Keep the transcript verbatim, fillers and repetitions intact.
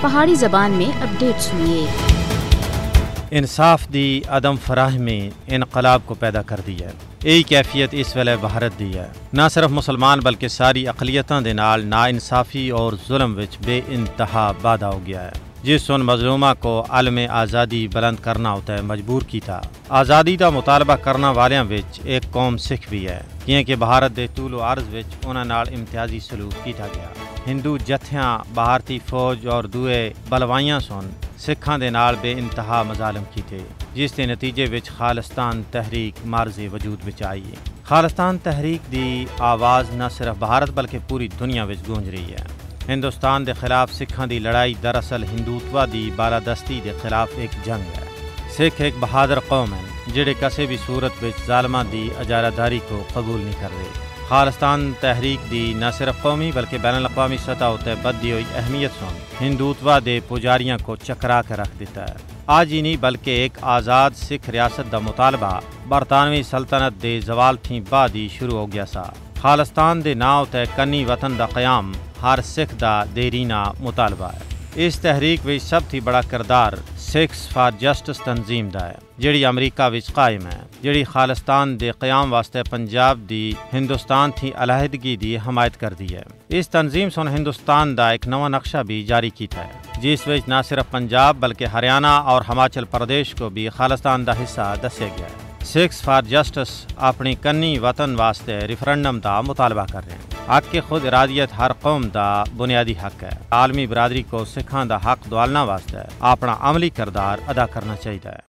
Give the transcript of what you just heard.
پہاڑی زبان میں اپڈیٹ سنیے۔ انصاف دی عدم فراہمی انقلاب کو پیدا کر دی ہے۔ یہی کیفیت اس ویلے بھارت دی ہے۔ نہ صرف مسلمان بلکہ ساری اقلیتاں دے نال نا انصافی اور ظلم وچ بے انتہا بادہ ہو گیا ہے، جس سن مظلومہ کو عالم آزادی بلند کرنا ہوتا ہے مجبور کیتا۔ آزادی دا مطالبہ کرنا والیاں وچ ایک قوم سکھ بھی ہے، کیونکہ بھارت دے طول و عرض وچ انہاں نال امتیازی سلوک کیتا گیا۔ ہندو جتھیاں، بھارتی فوج اور دوئے بلوائیاں سن سکھاں دے نال بے انتہا مظالم کیتے، جس دے نتیجے وچ خالستان تحریک مارز وجود وچ آئی۔ خالستان تحریک دی آواز نہ صرف بھارت بلکہ پوری دنیا وچ گونج رہی ہے۔ ہندوستان دے خلاف سکھاں دی لڑائی دراصل ہندوتوا دی بالادستی دے خلاف ایک جنگ ہے۔ سکھ ایک بہادر قوم ہیں جڑے کسے بھی صورت وچ ظالماں دی اجارہ داری کو قبول نہیں کر رہے۔ خالستان تحریک دی نہ صرف قومی بلکہ بین الاقوامی سطح ہوتے بدی ہوئی اہمیت سن ہندوتوا دے پجاریاں کو چکرا کے رکھ دیتا ہے۔ آج ہی نہیں بلکہ ایک آزاد سکھ ریاست دا مطالبہ برطانوی سلطنت دے زوال تھیں بعد ہی شروع ہو گیا سا۔ خالستان دے ناؤ تے کنی وطن دا قیام ہر سکھ دا دیرینہ مطالبہ ہے۔ اس تحریک وچ سب تھی بڑا کردار سکھس فار جسٹس تنظیم دا ہے، جڑی امریکہ وچ قائم ہے، جڑی خالستان دے قیام واسطے پنجاب دی ہندوستان تھی علیحدگی دی حمایت کر دی ہے۔ اس تنظیم سن ہندوستان دا ایک نواں نقشہ بھی جاری کیتا ہے، جس وچ نہ صرف پنجاب بلکہ ہریانہ اور ہماچل پردیش کو بھی خالستان دا حصہ دسیا گیا ہے۔ سکھس فار جسٹس اپنی کنی وطن واسطے ریفرنڈم دا مطالبہ کر رہے ہیں۔ حق کی خود ارادیت ہر قوم دا بنیادی حق ہے۔ عالمی برادری کو سکھاں دا حق دوالنا واسطے اپنا عملی کردار ادا کرنا چاہیے۔